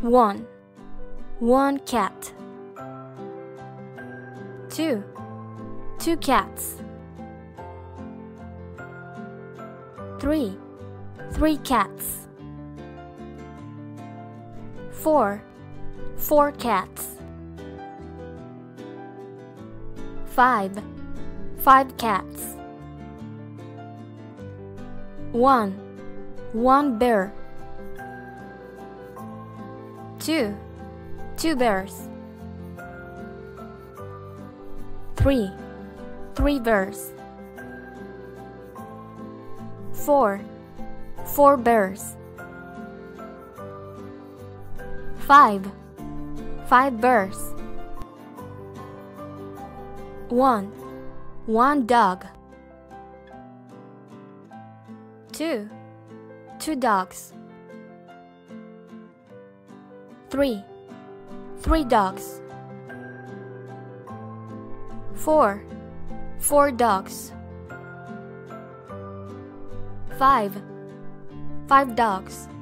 1. One cat. 2. Two cats. 3. Three cats. 4. Four cats. 5. Five cats. 1. One bear. 2. Two bears. 3. Three bears. 4. Four bears. 5. Five bears. 1. One dog. 2. Two dogs. 3. Three dogs. 4. Four dogs. 5. Five dogs.